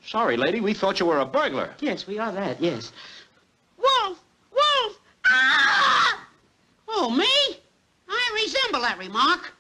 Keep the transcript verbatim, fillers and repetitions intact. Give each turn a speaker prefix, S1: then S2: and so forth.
S1: Sorry, lady, we thought you were a burglar.
S2: Yes, we are that, yes. Wolf! Wolf! Ah! Oh, me? I resemble that remark.